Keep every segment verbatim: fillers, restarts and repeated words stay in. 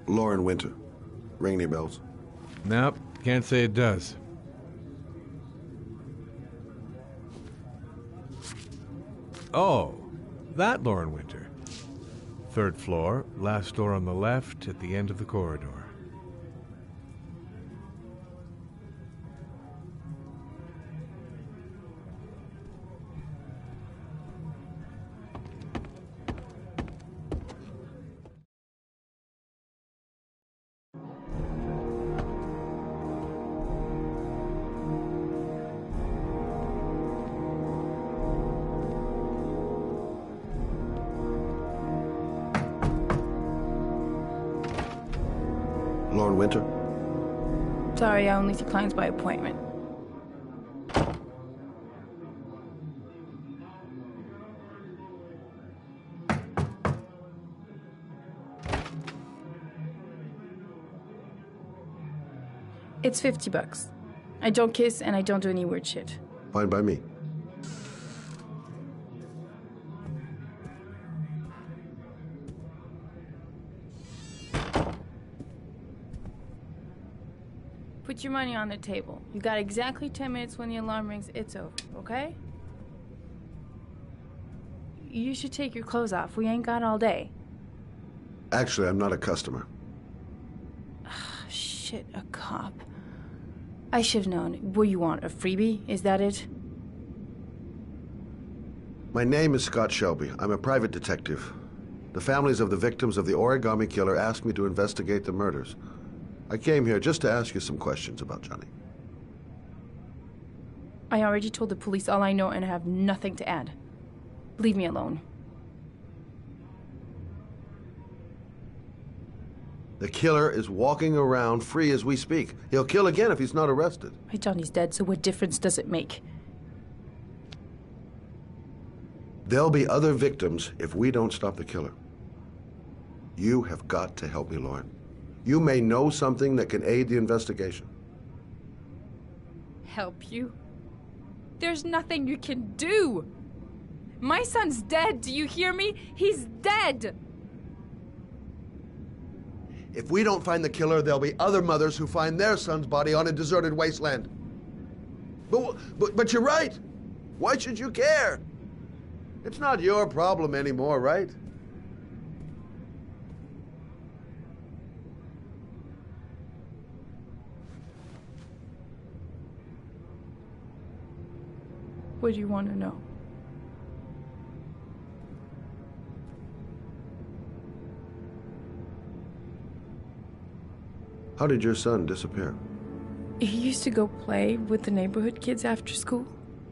Lauren Winter. Ring any bells? Nope, can't say it does. Oh, that Lauren Winter. Third floor, last door on the left at the end of the corridor. Lauren Winter? Sorry, I only see clients by appointment. It's fifty bucks. I don't kiss and I don't do any weird shit. Fine by me. Put your money on the table. You got exactly ten minutes. When the alarm rings, it's over, okay? You should take your clothes off. We ain't got all day. Actually, I'm not a customer. Shit, a cop. I should have known. What do you want, a freebie? Is that it? My name is Scott Shelby. I'm a private detective. The families of the victims of the Origami Killer asked me to investigate the murders. I came here just to ask you some questions about Johnny. I already told the police all I know and I have nothing to add. Leave me alone. The killer is walking around free as we speak. He'll kill again if he's not arrested. My Johnny's dead, so what difference does it make? There'll be other victims if we don't stop the killer. You have got to help me, Lauren. You may know something that can aid the investigation. Help you? There's nothing you can do. My son's dead, do you hear me? He's dead! If we don't find the killer, there'll be other mothers who find their son's body on a deserted wasteland. But, but, but you're right. Why should you care? It's not your problem anymore, right? What do you want to know? How did your son disappear? He used to go play with the neighborhood kids after school.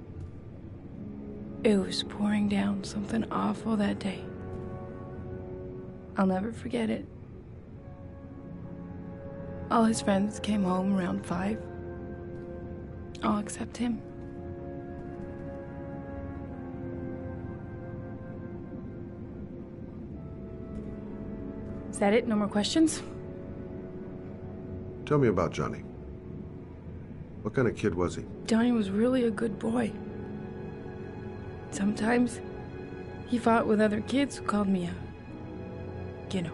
It was pouring down something awful that day. I'll never forget it. All his friends came home around five. All except him. Is that it? No more questions? Tell me about Johnny. What kind of kid was he? Johnny was really a good boy. Sometimes he fought with other kids who called me a, you know.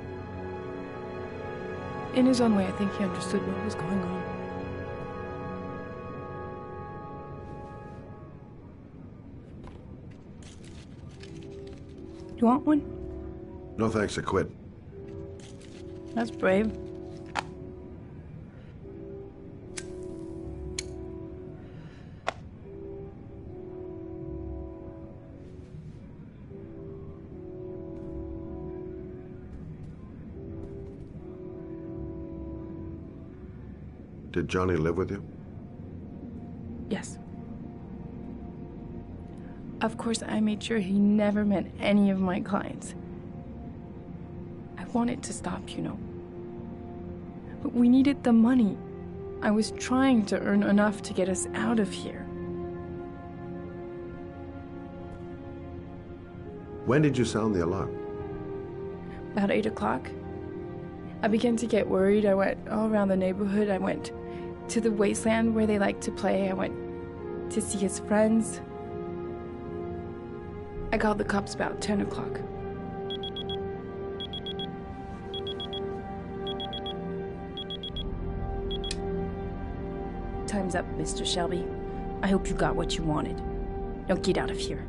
In his own way, I think he understood what was going on. You want one? No thanks, I quit. That's brave. Did Johnny live with you? Yes. Of course, I made sure he never met any of my clients. I wanted to stop, you know. But we needed the money. I was trying to earn enough to get us out of here. When did you sound the alarm? About eight o'clock. I began to get worried. I went all around the neighborhood. I went to the wasteland where they like to play. I went to see his friends. I called the cops about ten o'clock. time's up, Mister Shelby. I hope you got what you wanted. Now get out of here.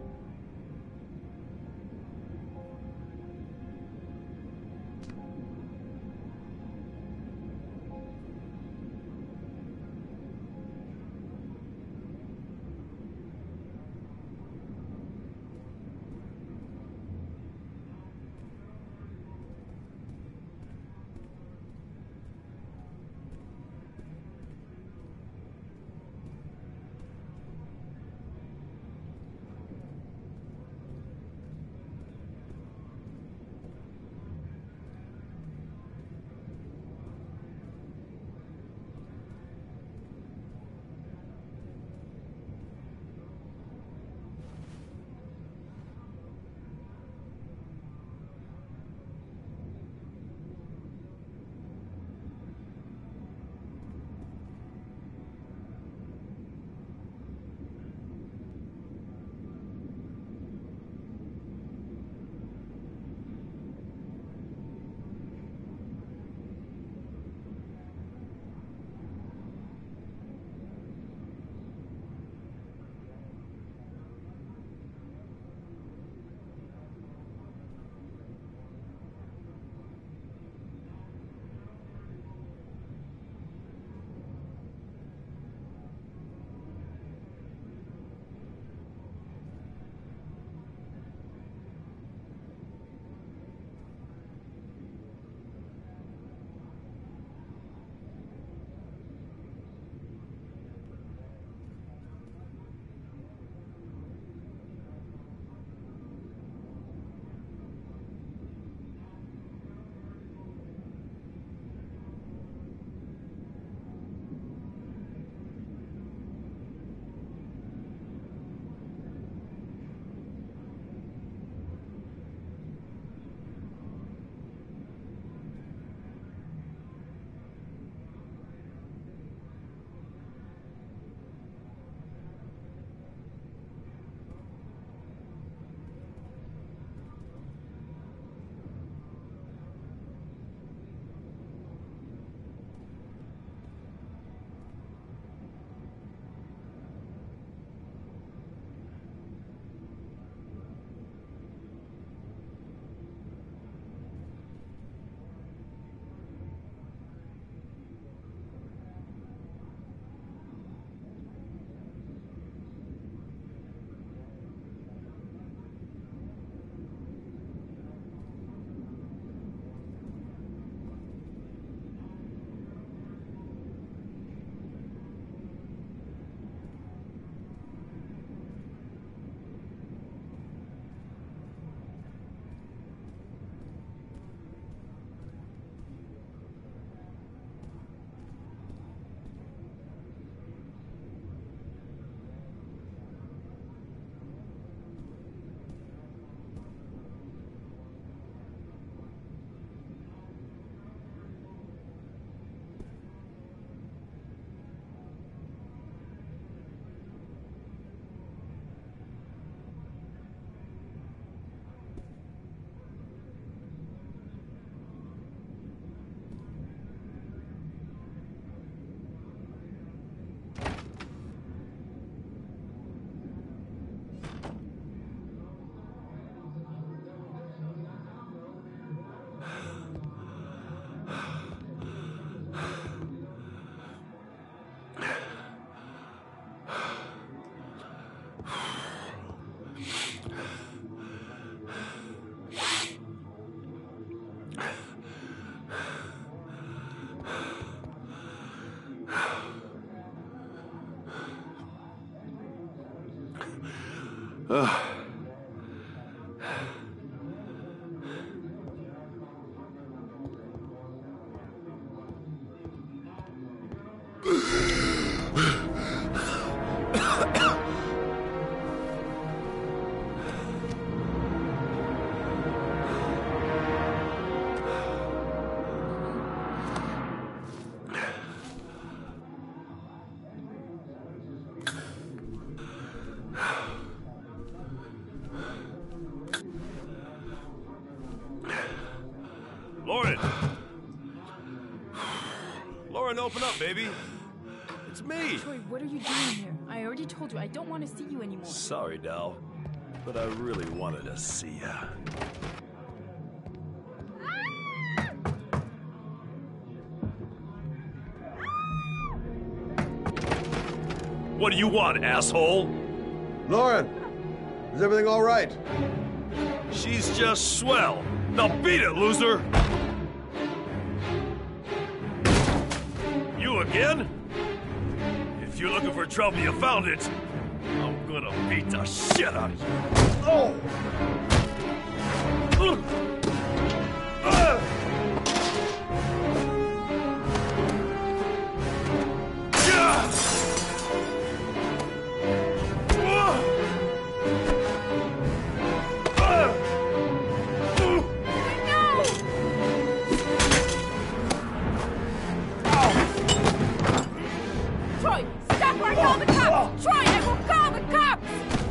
Ugh. Lauren! Lauren, open up, baby. It's me. Troy, what are you doing here? I already told you I don't want to see you anymore. Sorry, Dal, but I really wanted to see ya. What do you want, asshole? Lauren, is everything all right? She's just swell. Now beat it, loser! You again? If you're looking for trouble, you found it. I'm gonna beat the shit out of you. Oh! Uh! Uh! Yeah! Troy, stop or I call the cops! Troy, I will call the cops!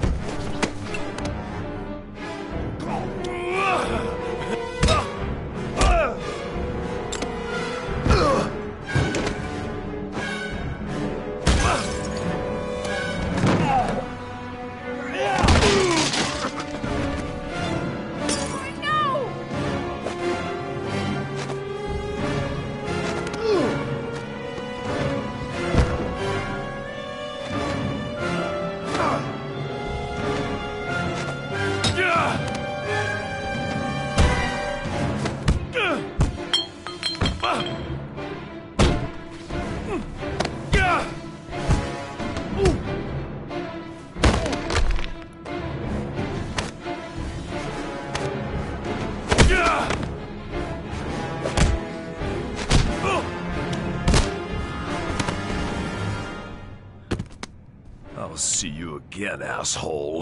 I'll see you again, asshole.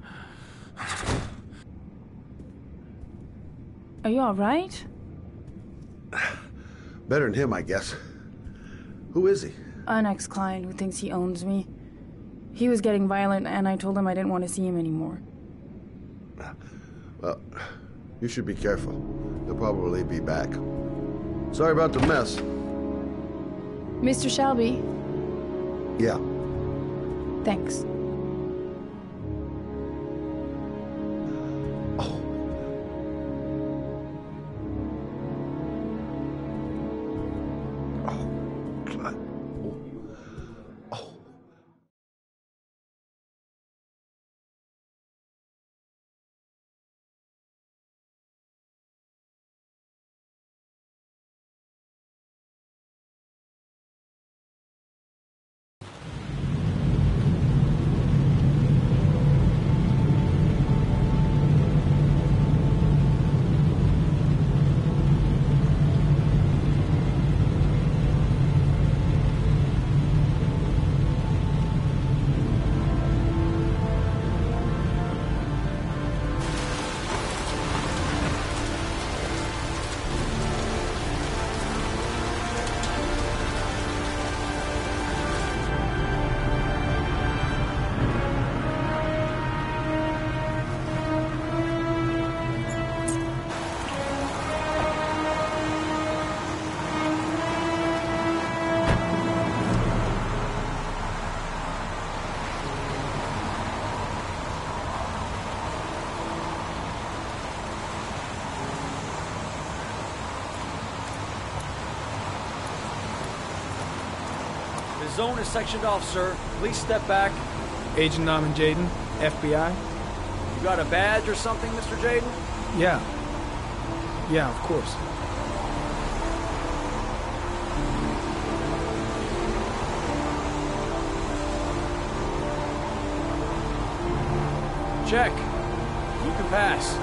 Are you alright? Better than him, I guess. Who is he? An ex-client who thinks he owns me. He was getting violent and I told him I didn't want to see him anymore. Well, you should be careful. He'll probably be back. Sorry about the mess. Mister Shelby, Yeah. thanks. Oh. Oh. God. Oh. Oh. The zone is sectioned off, sir. Please step back. Agent Norman Jaden, F B I? You got a badge or something, Mister Jaden? Yeah. Yeah, of course. Check. You can pass.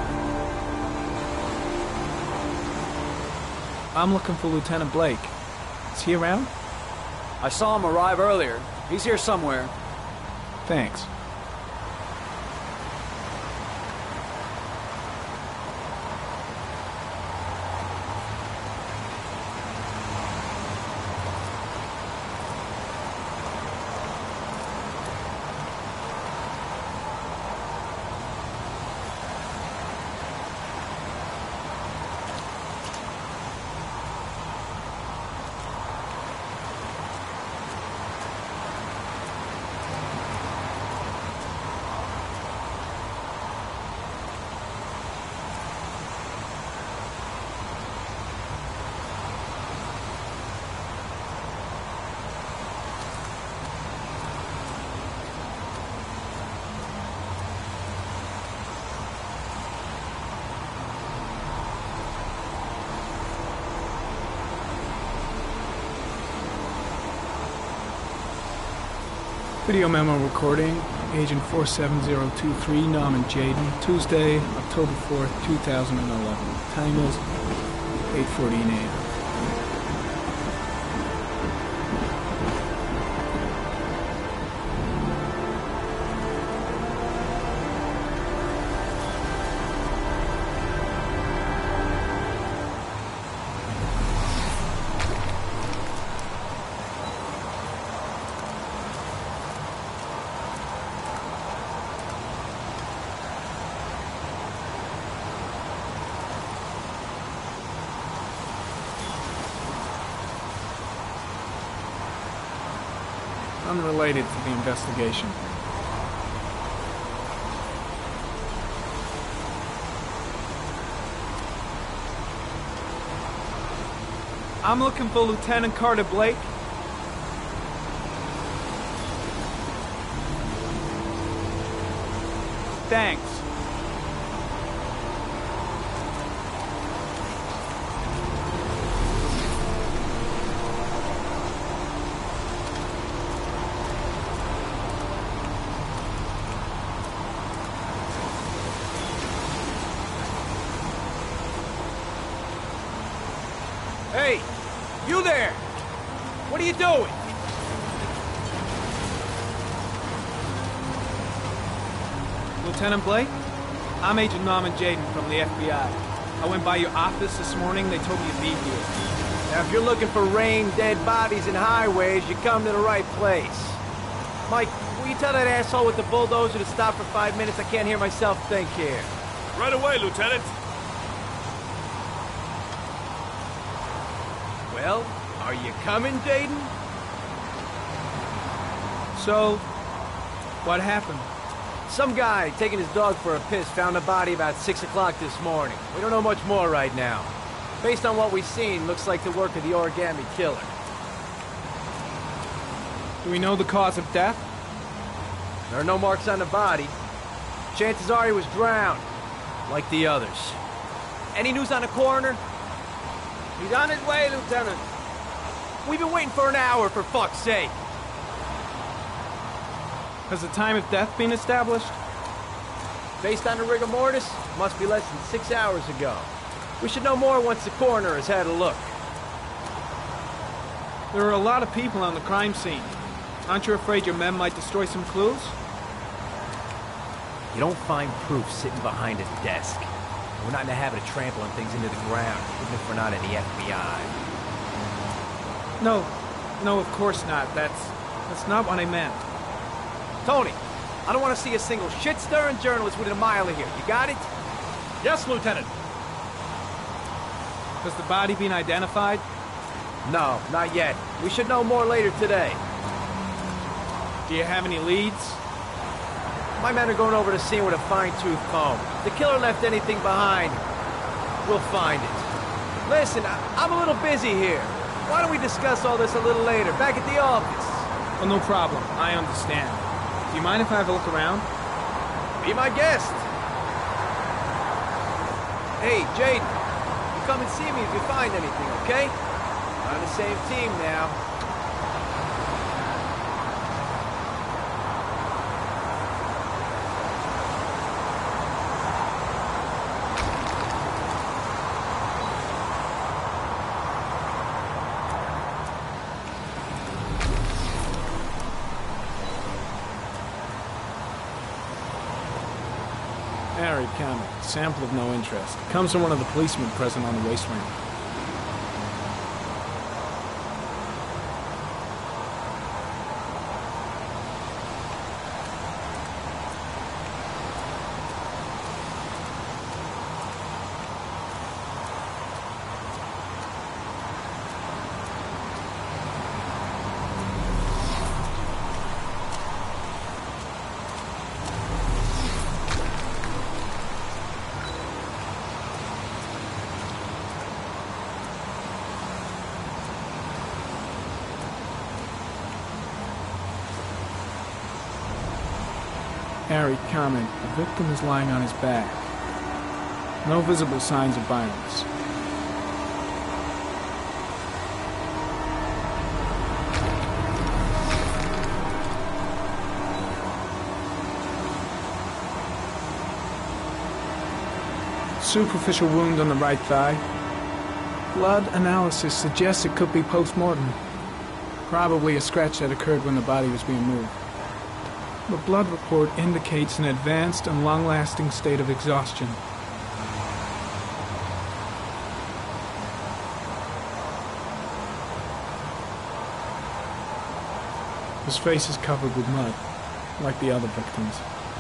I'm looking for Lieutenant Blake. Is he around? I saw him arrive earlier. He's here somewhere. Thanks. Video memo recording, Agent four seven zero two three, Norman Jayden, Tuesday, October fourth, two thousand eleven. Time is eight fourteen a m Unrelated to the investigation. I'm looking for Lieutenant Carter Blake. Thanks. Hey, you there! What are you doing? Lieutenant Blake? I'm Agent Norman Jayden from the F B I. I went by your office this morning. They told me you'd be here. Now, if you're looking for rain, dead bodies, and highways, you come to the right place. Mike, will you tell that asshole with the bulldozer to stop for five minutes? I can't hear myself think here. Right away, Lieutenant. Well, are you coming, Jayden? So, what happened? Some guy taking his dog for a piss found a body about six o'clock this morning. We don't know much more right now. Based on what we've seen, looks like the work of the Origami Killer. Do we know the cause of death? There are no marks on the body. Chances are he was drowned, like the others. Any news on the coroner? He's on his way, Lieutenant. We've been waiting for an hour, for fuck's sake. Has the time of death been established? Based on the rigor mortis, must be less than six hours ago. We should know more once the coroner has had a look. There are a lot of people on the crime scene. Aren't you afraid your men might destroy some clues? You don't find proof sitting behind a desk. We're not in the habit of trampling things into the ground, even if we're not in the F B I. No, no, of course not. That's, that's not what I meant. Tony, I don't want to see a single shit-stirring journalist within a mile of here. You got it? Yes, Lieutenant. Has the body been identified? No, not yet. We should know more later today. Do you have any leads? My men are going over the scene with a fine-tooth comb. If the killer left anything behind, we'll find it. Listen, I I'm a little busy here. Why don't we discuss all this a little later, back at the office? Oh, no problem. I understand. Do you mind if I have a look around? Be my guest. Hey, Jayden, you come and see me if you find anything, okay? We're on the same team now. Harry Cameron, sample of no interest. Comes from one of the policemen present on the wasteland. Harry comment, the victim is lying on his back. No visible signs of violence. Superficial wound on the right thigh. Blood analysis suggests it could be post-mortem. Probably a scratch that occurred when the body was being moved. The blood report indicates an advanced and long-lasting state of exhaustion. His face is covered with mud, like the other victims.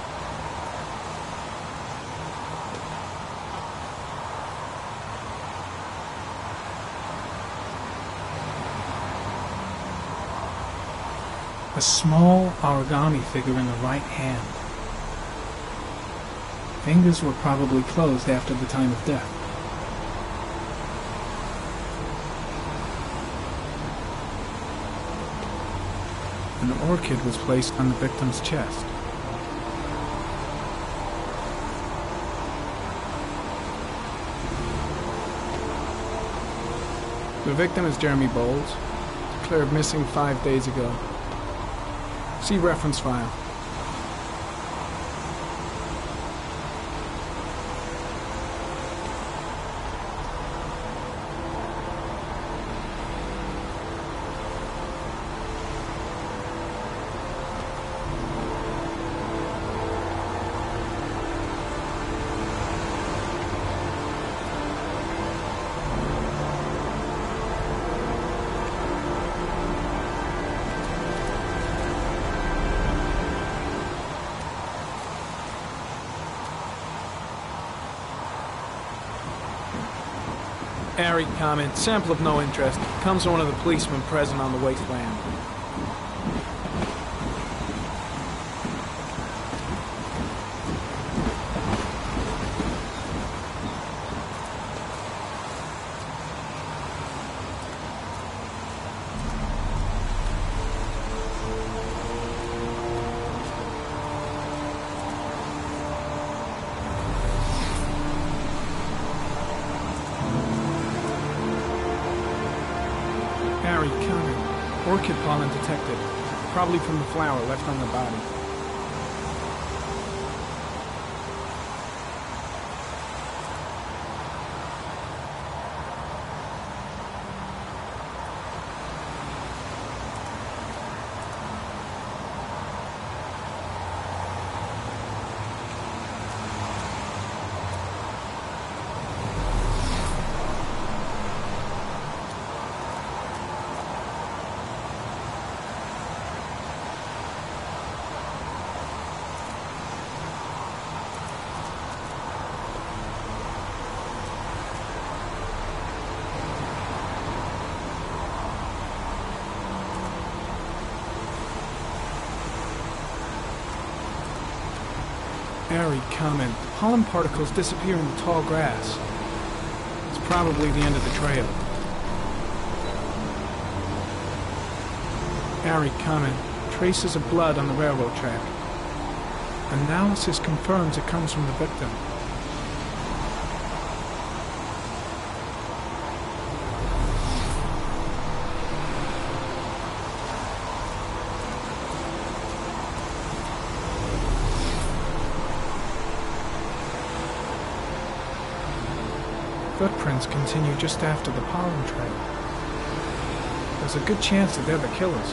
A small origami figure in the right hand. Fingers were probably closed after the time of death. An orchid was placed on the victim's chest. The victim is Jeremy Bowles, declared missing five days ago. See reference file. Harry comment, sample of no interest. Comes from one of the policemen present on the wasteland. Orchid pollen detected, probably from the flower left on the body. Airy comment. Pollen particles disappear in the tall grass. It's probably the end of the trail. Airy comment. Traces of blood on the railroad track. Analysis confirms it comes from the victim. Footprints continue just after the pollen trail. There's a good chance that they're the killers.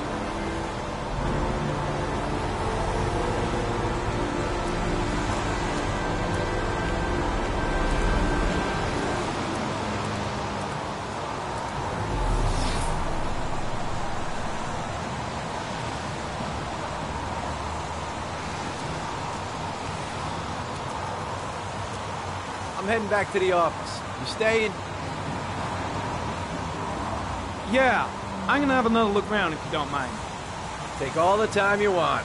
I'm heading back to the office. You staying? Yeah, I'm gonna have another look around if you don't mind. Take all the time you want.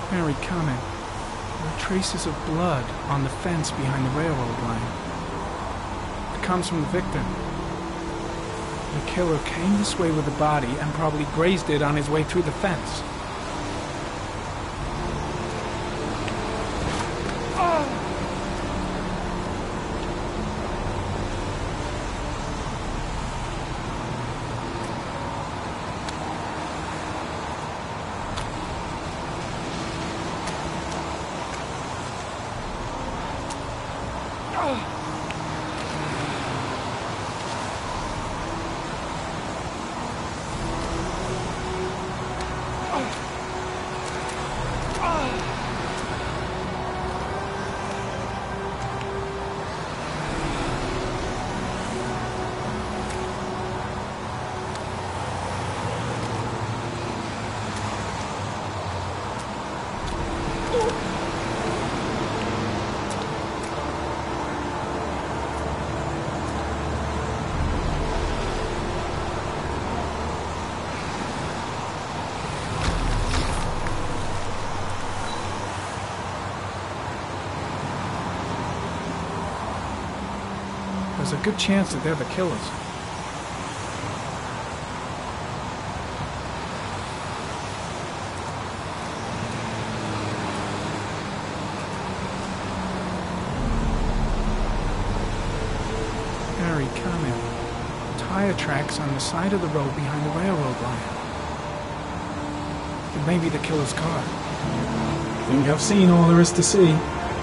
Harry, comment. There are traces of blood on the fence behind the railroad line. It comes from the victim. The killer came this way with the body and probably grazed it on his way through the fence. There's a good chance that they're the killers. Harry, comment. Tire tracks on the side of the road behind the railroad line. It may be the killer's car. I think I've seen all there is to see.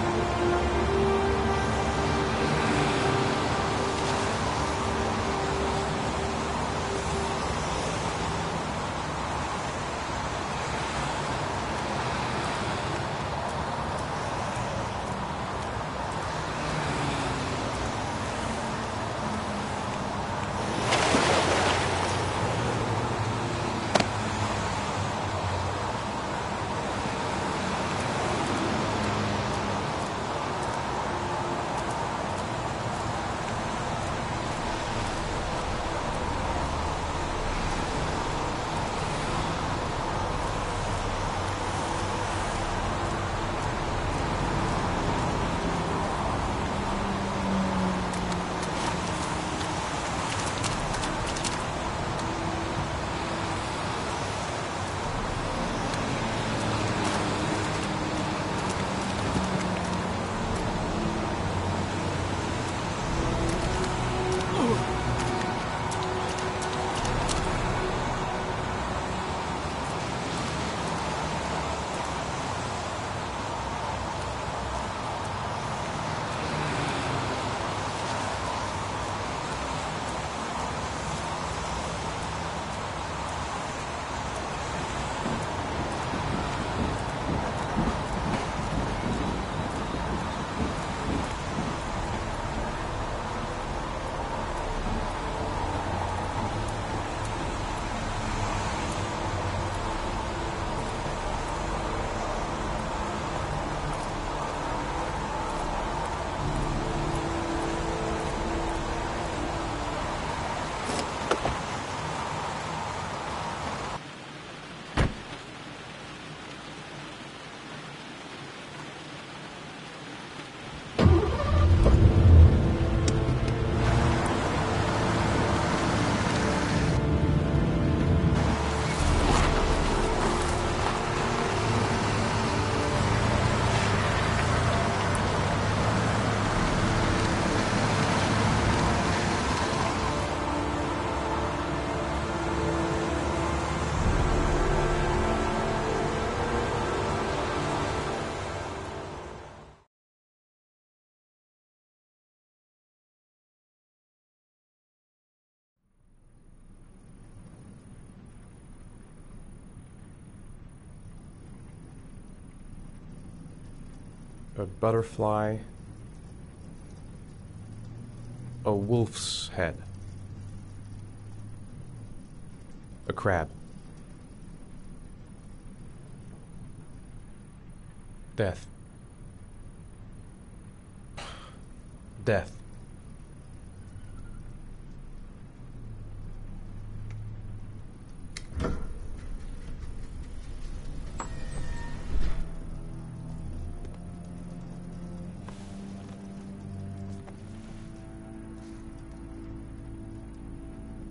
A butterfly, a wolf's head, a crab, death, death.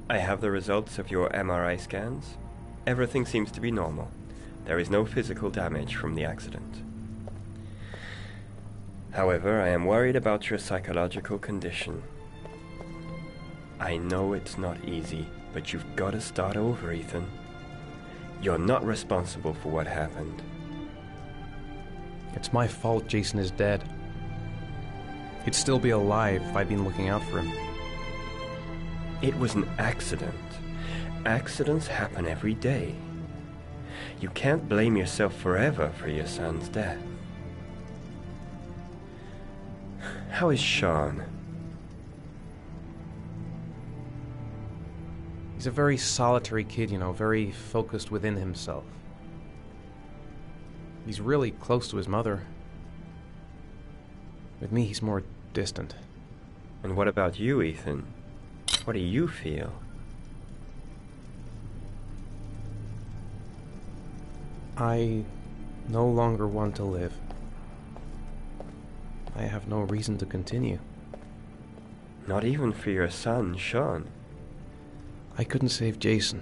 I have the results of your M R I scans. Everything seems to be normal. There is no physical damage from the accident. However, I am worried about your psychological condition. I know it's not easy, but you've got to start over, Ethan. You're not responsible for what happened. It's my fault Jason is dead. He'd still be alive if I'd been looking out for him. It was an accident. Accidents happen every day. You can't blame yourself forever for your son's death. How is Sean? He's a very solitary kid, you know, very focused within himself. He's really close to his mother. With me, he's more distant. And what about you, Ethan? What do you feel? I no longer want to live. I have no reason to continue. Not even for your son, Sean. I couldn't save Jason.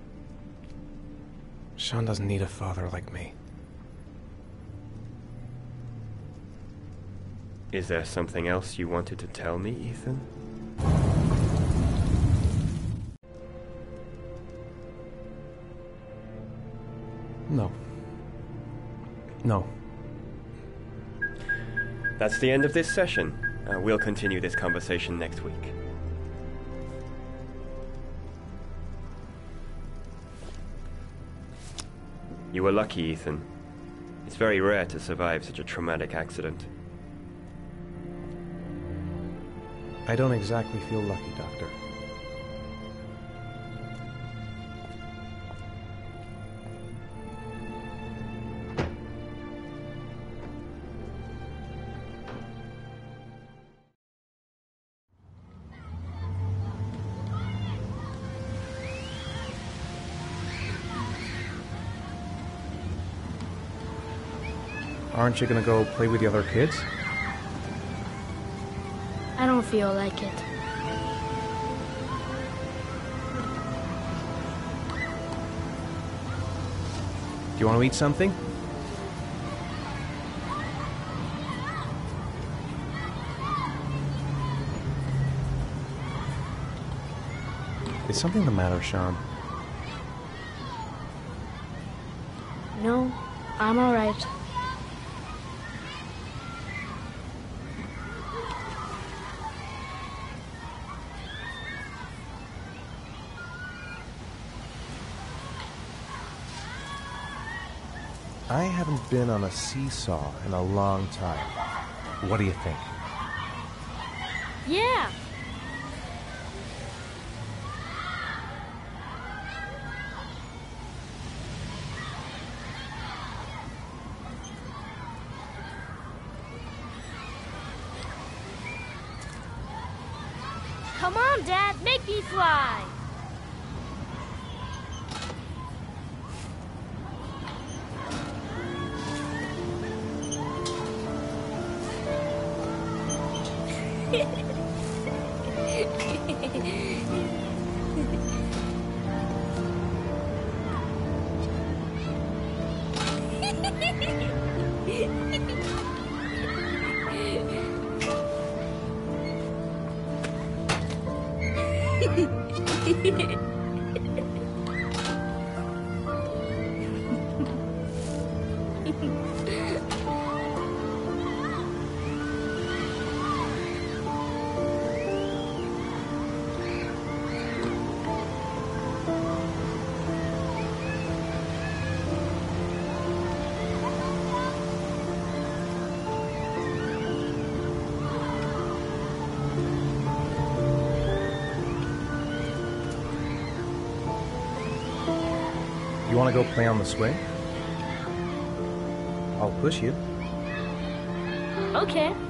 Sean doesn't need a father like me. Is there something else you wanted to tell me, Ethan? No. No. That's the end of this session. Uh, we'll continue this conversation next week. You were lucky, Ethan. It's very rare to survive such a traumatic accident. I don't exactly feel lucky, Doctor. Aren't you gonna go play with the other kids? I don't feel like it. Do you want to eat something? Is something the matter, Sean? No, I'm all right. I haven't been on a seesaw in a long time. What do you think? Yeah. Come on, Dad, make me fly. You want to go play on the swing? I'll push you. Okay.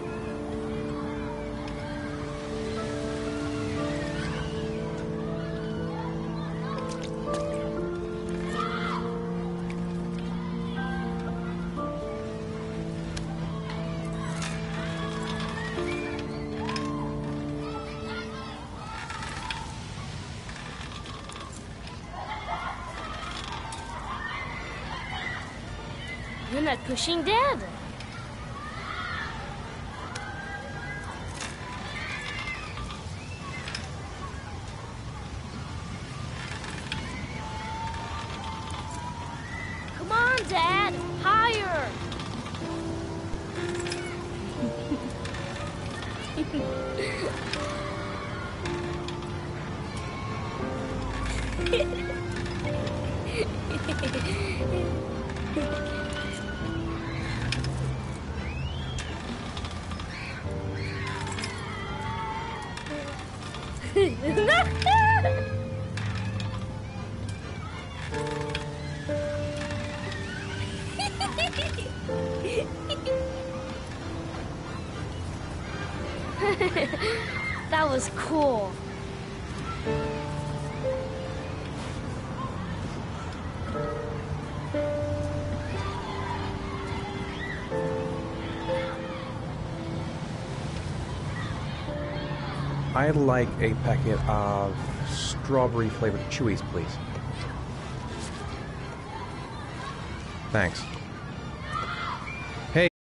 You're not pushing Dad. Come on, Dad. Higher. That was cool. I'd like a packet of strawberry flavored Chewies, please. Thanks. Hey.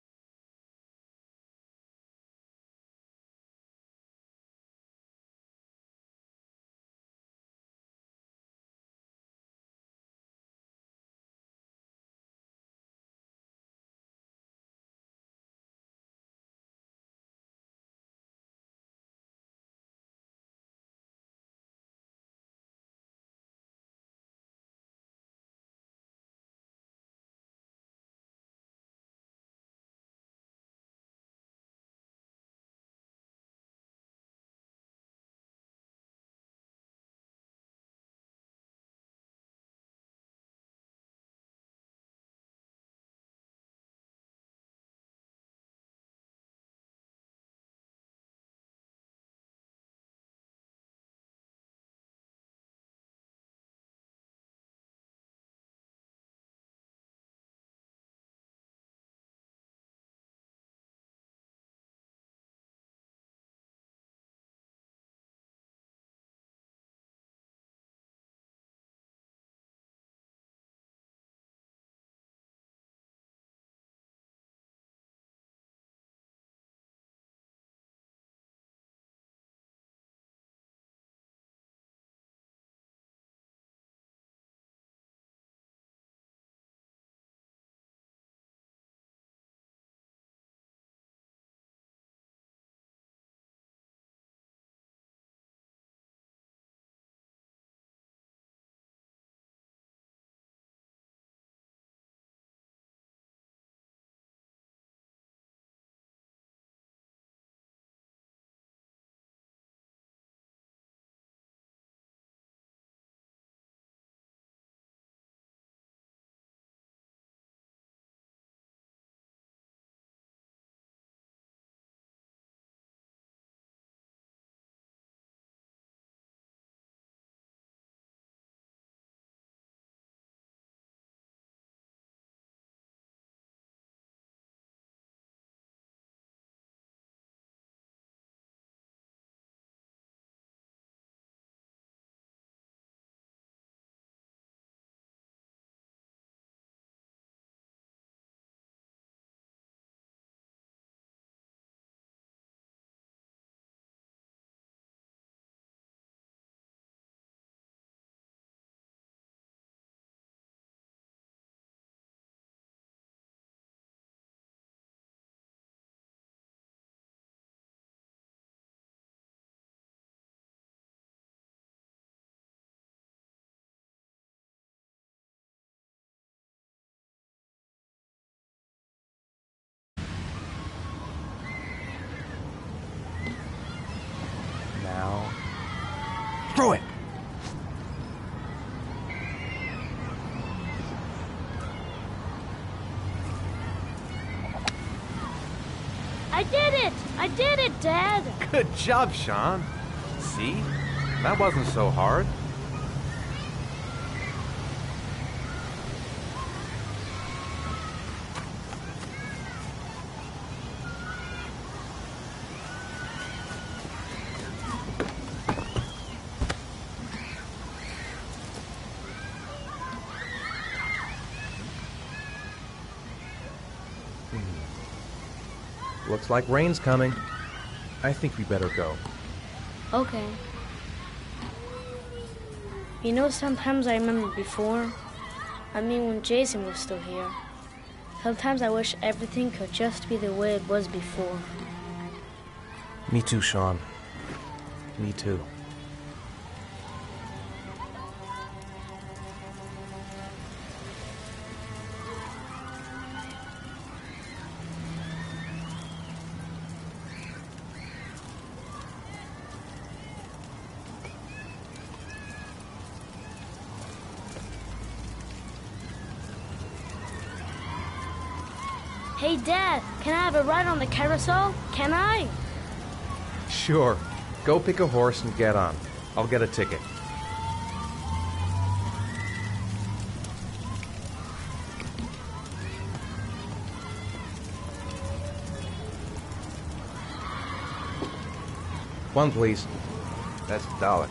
Now. Throw it! I did it! I did it, Dad! Good job, Sean. See? That wasn't so hard. Looks like rain's coming. I think we better go. Okay. You know, sometimes I remember before. I mean, when Jason was still here. Sometimes I wish everything could just be the way it was before. Me too, Sean. Me too. Hey, Dad, can I have a ride on the carousel? Can I? Sure. Go pick a horse and get on. I'll get a ticket. One, please. That's a dollar.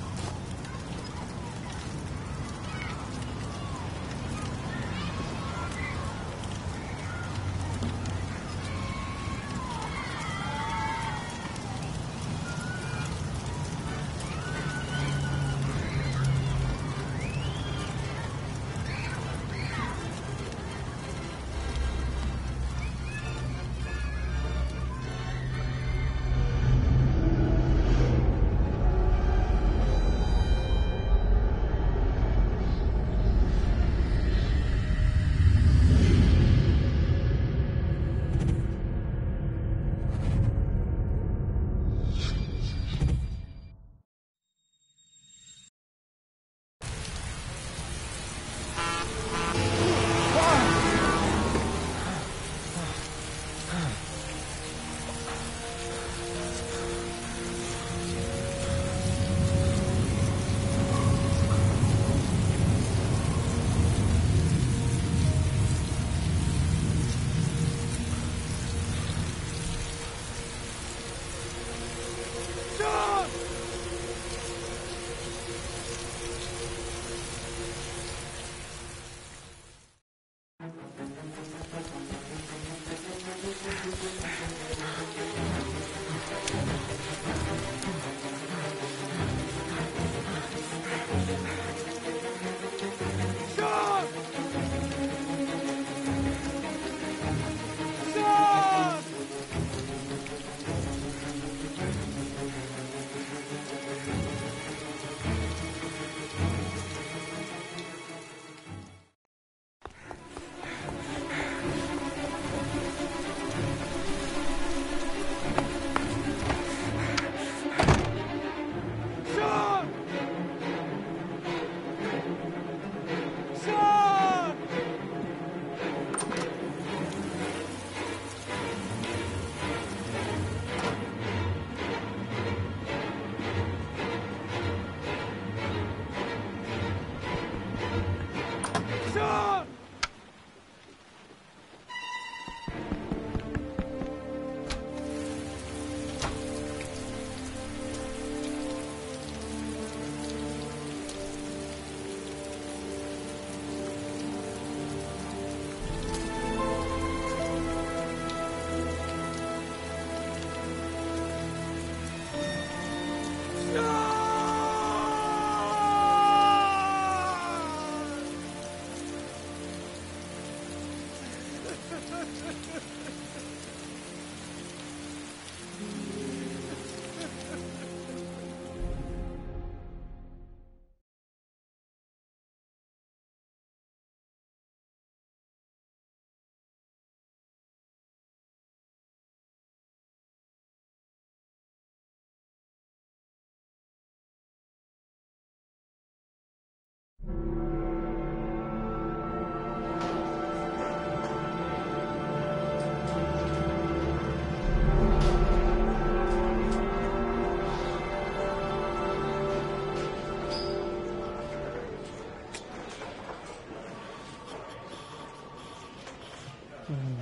Mm.